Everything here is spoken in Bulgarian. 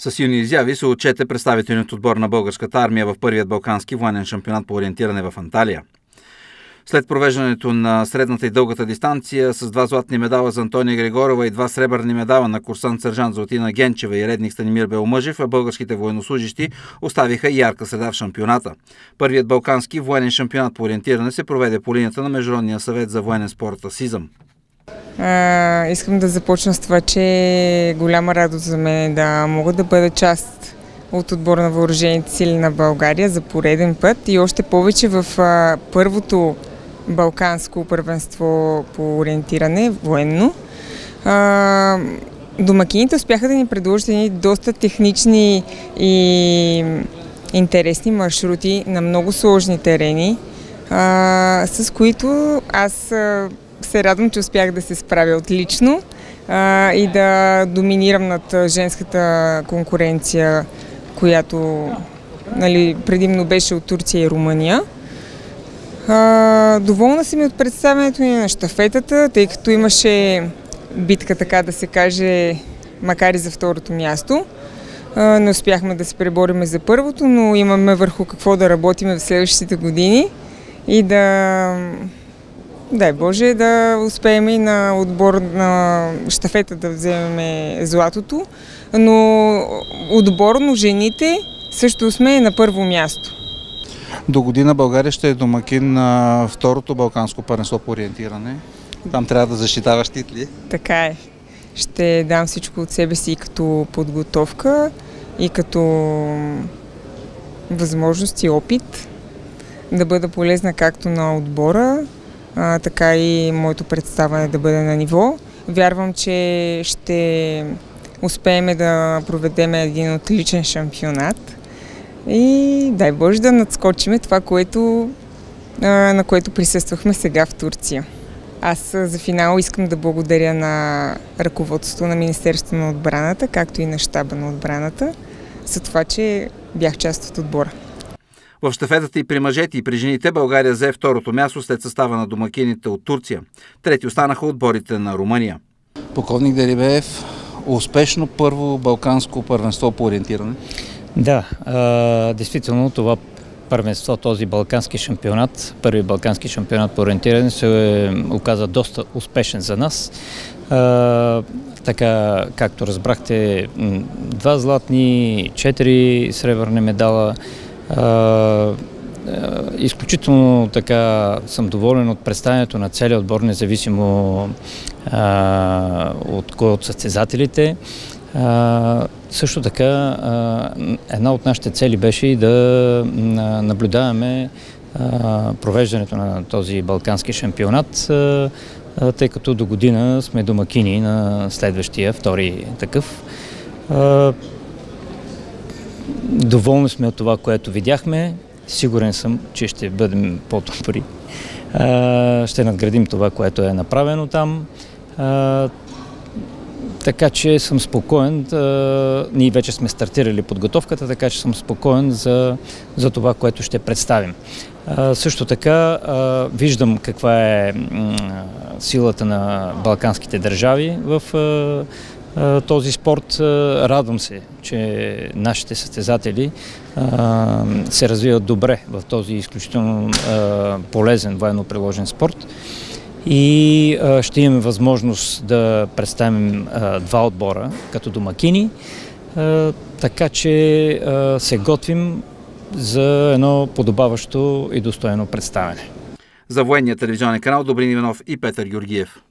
С силни изяви се отчете представителният отбор на българската армия в първият балкански военен шампионат по ориентиране в Анталия. След провеждането на средната и дългата дистанция с 2 златни медала за Антония Григорова и 2 сребърни медала на курсант-сержант Златина Генчева и редник Станимир Беломъжев, българските военнослужащи оставиха ярка следа в шампионата. Първият балкански военен шампионат по ориентиране се проведе по линията на Международния съвет за военен спорт СИЗъм. Искам да започна с това, че е голяма радост за мен да мога да бъда част от отбора на въоръжените сили на България за пореден път и още повече в първото балканско първенство по ориентиране военно. Домакините успяха да ни предложат доста технични и интересни маршрути на много сложни терени, с които аз се радвам, че успях да се справя отлично и да доминирам над женската конкуренция, която предимно беше от Турция и Румъния. Доволна съм и от представянето ни на щафетата, тъй като имаше битка, така да се каже, макар и за второто място. Не успяхме да се пребориме за първото, но имаме върху какво да работим в следващите години и дай Боже, да успеем и на отбор на щафета да вземем златото, но отборно жените също сме на първо място. До година България ще е домакин на второто балканско първенство по ориентиране. Там трябва да защитаваш титли. Така е. Ще дам всичко от себе си и като подготовка, и като възможност и опит да бъда полезна както на отбора, така и моето представяне да бъде на ниво. Вярвам, че ще успеем да проведем един отличен шампионат и дай Боже да надскочим това, на което присъствахме сега в Турция. Аз за финал искам да благодаря на ръководството на Министерството на отбраната, както и на щаба на отбраната, за това, че бях част от отбора. В щафетата и при мъжете и при жените България взе второто място след състава на домакините от Турция. Трети останаха отборите на Румъния. Полковник Дерибеев, успешно първо балканско първенство по ориентиране? Да, действително това първенство, този балкански шампионат, първи балкански шампионат по ориентиране се оказа доста успешен за нас. Така, както разбрахте, 2 златни, 4 сребърни медала. Изключително така съм доволен от представянето на целия отбор, независимо от кой от състезателите. Също така, една от нашите цели беше и да наблюдаваме провеждането на този балкански шампионат, тъй като до година сме домакини на следващия, втори такъв. Доволни сме от това, което видяхме. Сигурен съм, че ще бъдем по-добри. Ще надградим това, което е направено там. Така че съм спокоен. Ние вече сме стартирали подготовката, така че съм спокоен за това, което ще представим. Също така виждам каква е силата на балканските държави в този спорт. Радвам се, че нашите състезатели се развиват добре в този изключително полезен военно-приложен спорт и ще имаме възможност да представим 2 отбора като домакини, така че се готвим за едно подобаващо и достойно представяне. За военния телевизионен канал Добрин Иванов и Петър Георгиев.